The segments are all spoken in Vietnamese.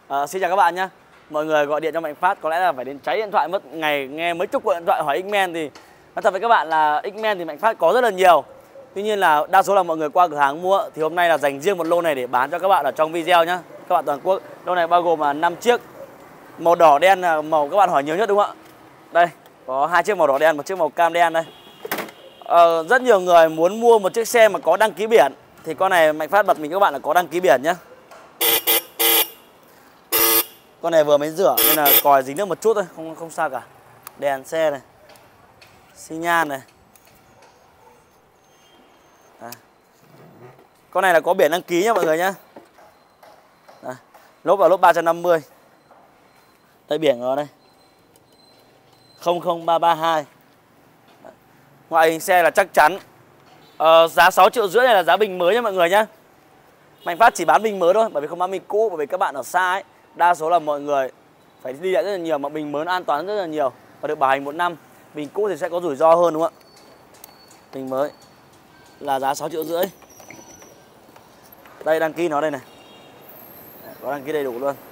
Xin chào các bạn nhé. Mọi người gọi điện cho Mạnh Phát có lẽ là phải đến cháy điện thoại, mất ngày nghe mấy chục cuộc điện thoại hỏi X-Men. Thì nói thật với các bạn là X-Men thì Mạnh Phát có rất là nhiều. Tuy nhiên là đa số là mọi người qua cửa hàng mua. Thì hôm nay là dành riêng một lô này để bán cho các bạn ở trong video nhé. Các bạn toàn quốc. Lô này bao gồm là 5 chiếc. Màu đỏ đen là màu các bạn hỏi nhiều nhất đúng không ạ? Đây, có 2 chiếc màu đỏ đen, một chiếc màu cam đen đây. Rất nhiều người muốn mua một chiếc xe mà có đăng ký biển. Thì con này Mạnh Phát bật mình các bạn là có đăng ký biển nhé. Con này vừa mới rửa nên là còi dính nước một chút thôi, không sao cả. Đèn xe này, xi nhan này. Con này là có biển đăng ký nha mọi người nhá. Lốp là lốp 350. Đây biển ở đây 00332. Ngoại hình xe là chắc chắn. Giá 6,5 triệu này là giá bình mới nha mọi người nhá. Mạnh Phát chỉ bán bình mới thôi, bởi vì không bán bình cũ. Bởi vì các bạn ở xa ấy, đa số là mọi người phải đi lại rất là nhiều, mà bình mới nó an toàn rất là nhiều và được bảo hành 1 năm. Bình cũ thì sẽ có rủi ro hơn đúng không ạ? Bình mới là giá 6,5 triệu. Đây đăng ký nó đây này, có đăng ký đầy đủ luôn.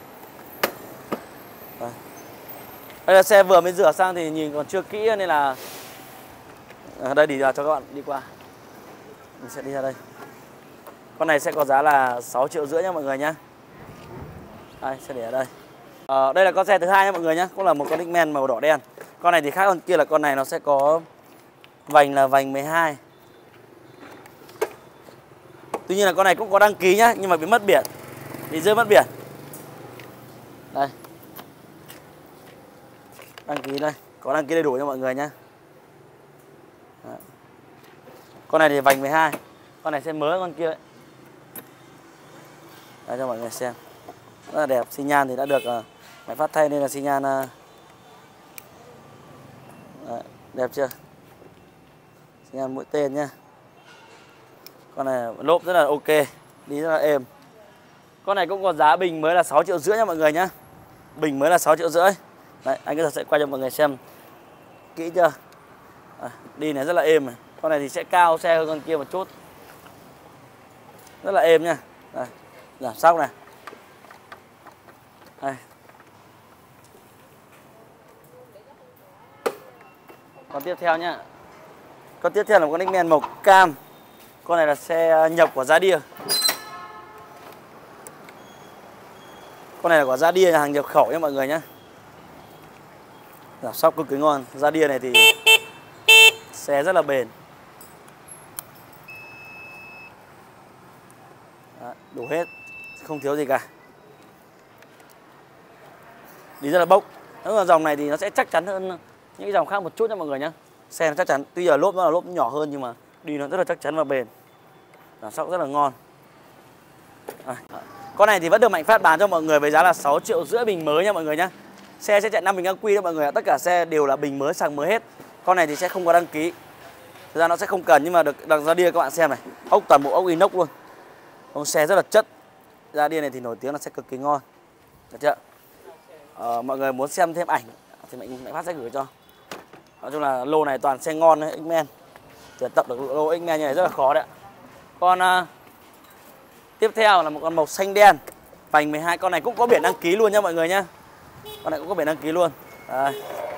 Đây là xe vừa mới rửa sang thì nhìn còn chưa kỹ nên là đây đi ra cho các bạn đi qua. Mình sẽ đi ra đây. Con này sẽ có giá là 6,5 triệu nha mọi người nhá. Đây, sẽ để ở đây. Đây là con xe thứ hai nha mọi người nhé. Cũng là một con X-Men màu đỏ đen. Con này thì khác hơn kia là con này nó sẽ có vành là vành 12. Tuy nhiên là con này cũng có đăng ký nhá, nhưng mà bị mất biển, bị rơi mất biển. Đây, đăng ký đây, có đăng ký đầy đủ cho mọi người nhá. Đấy. Con này thì vành 12. Con này sẽ mới con kia đấy. Đây cho mọi người xem. Rất là đẹp, xi nhan thì đã được Mạnh Phát thay nên là xi nhan đẹp chưa? Xi nhan mũi tên nhá. Con này lốp rất là ok, đi rất là êm. Con này cũng có giá bình mới là 6,5 triệu nha mọi người nhá. Bình mới là 6,5 triệu. Đấy, anh cứ sẽ quay cho mọi người xem kỹ chưa. Đi này rất là êm này. Con này thì sẽ cao xe hơn con kia một chút. Rất là êm nha. Đây, giảm sóc này. Đây. Con tiếp theo nhá. Con tiếp theo là con X-Men màu cam. Con này là xe nhập của Radia. Con này là của Radia, hàng nhập khẩu nha mọi người nhé. Giảm sóc cực kỳ ngon. Radia này thì xe rất là bền. Đấy, đủ hết, không thiếu gì cả. Đi rất là bốc. Nếu mà dòng này thì nó sẽ chắc chắn hơn những cái dòng khác một chút nha mọi người nhé. Xe nó chắc chắn, tuy là lốp nó là lốp nhỏ hơn nhưng mà đi nó rất là chắc chắn và bền. Giảm sóc rất là ngon. Con này thì vẫn được Mạnh Phát bán cho mọi người với giá là 6,5 triệu bình mới nha mọi người nhé. Xe sẽ chạy 5 bình ắc quy đó mọi người ạ. Tất cả xe đều là bình mới, xăng mới hết. Con này thì sẽ không có đăng ký. Thực ra nó sẽ không cần nhưng mà được đặt Radia các bạn xem này. Ốc toàn bộ ốc inox luôn. Con xe rất là chất. Radia này thì nổi tiếng là xe cực kỳ ngon. Được chưa? Mọi người muốn xem thêm ảnh thì Mạnh Phát sẽ gửi cho. Nói chung là lô này toàn xe ngon đấy, X-Men. Tuyển tập được lô X-Men như này rất là khó đấy ạ. Con tiếp theo là một con màu xanh đen, vành 12. Con này cũng có biển đăng ký luôn nha mọi người nhá. Con này cũng có biển đăng ký luôn. Đây.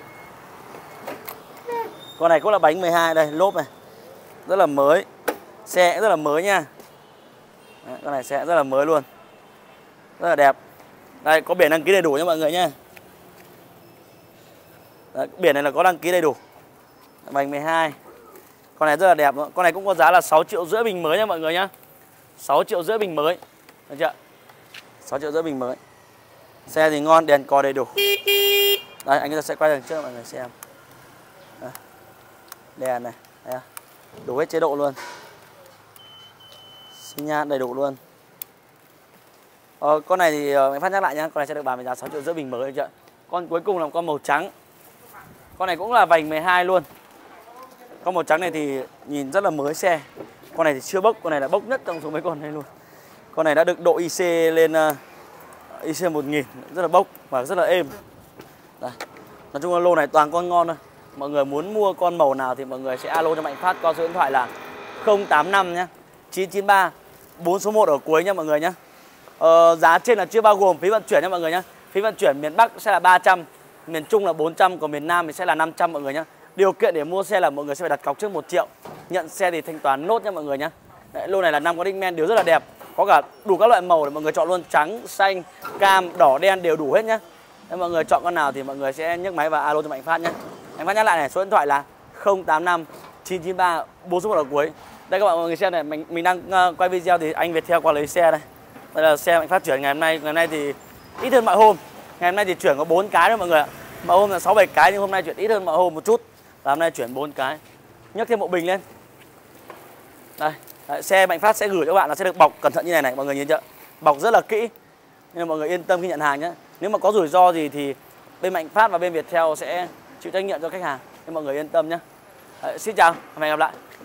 Con này cũng là bánh 12 đây, lốp này. Rất là mới. Xe cũng rất là mới nha. Đấy, con này xe rất là mới luôn. Rất là đẹp. Đây, có biển đăng ký đầy đủ nha mọi người nhá. Đấy, biển này là có đăng ký đầy đủ. Vành 12. Con này rất là đẹp. Con này cũng có giá là 6,5 triệu bình mới nha mọi người nhá. 6,5 triệu bình mới. Được chưa? 6,5 triệu bình mới. Xe thì ngon, đèn cò đầy đủ. Đây, anh sẽ quay đằng trước cho mọi người xem. Đây. Đèn này. Đây. Đủ hết chế độ luôn. Xi nhan đầy đủ luôn. Con này thì Mạnh Phát nhắc lại nhá. Con này sẽ được bán với giá 6,5 triệu bình mới. Được chưa? Con cuối cùng là con màu trắng. Con này cũng là vành 12 luôn. Con màu trắng này thì nhìn rất là mới xe. Con này thì chưa bốc, con này là bốc nhất trong số mấy con này luôn. Con này đã được độ IC lên IC 1000, rất là bốc và rất là êm. Đây. Nói chung là lô này toàn con ngon thôi. Mọi người muốn mua con màu nào thì mọi người sẽ alo cho Mạnh Phát qua số điện thoại là 085 nhá, 993 4 số 1 ở cuối nha mọi người nhá. Giá trên là chưa bao gồm phí vận chuyển nha mọi người nhé. Phí vận chuyển miền Bắc sẽ là 300, miền Trung là 400, còn miền Nam thì sẽ là 500 mọi người nhé. Điều kiện để mua xe là mọi người sẽ phải đặt cọc trước 1 triệu. Nhận xe thì thanh toán nốt nha mọi người nhé. Lô này là 5 con X-Men, đều rất là đẹp. Có cả đủ các loại màu để mọi người chọn luôn, trắng, xanh, cam, đỏ, đen đều đủ hết nhé. Nếu mọi người chọn con nào thì mọi người sẽ nhấc máy và alo cho Mạnh Phát nhé. Mạnh Phát nhắc lại này, số điện thoại là 085 993 4 số 1 ở cuối. Đây các bạn mọi người xem này, mình đang quay video thì anh Viettel qua lấy xe đây. Đây là xe Mạnh Phát chuyển ngày hôm nay thì ít hơn mọi hôm. Ngày hôm nay thì chuyển có 4 cái thôi mọi người ạ. Mọi hôm là 6-7 cái nhưng hôm nay chuyển ít hơn mọi hôm một chút. Và hôm nay chuyển 4 cái. Nhấc thêm bộ bình lên. Đây, xe Mạnh Phát sẽ gửi cho các bạn là sẽ được bọc cẩn thận như này này, mọi người nhìn chưa? Bọc rất là kỹ. Nên mọi người yên tâm khi nhận hàng nhé. Nếu mà có rủi ro gì thì bên Mạnh Phát và bên Viettel sẽ chịu trách nhiệm cho khách hàng. Nên mọi người yên tâm nhé. Xin chào, hẹn gặp lại.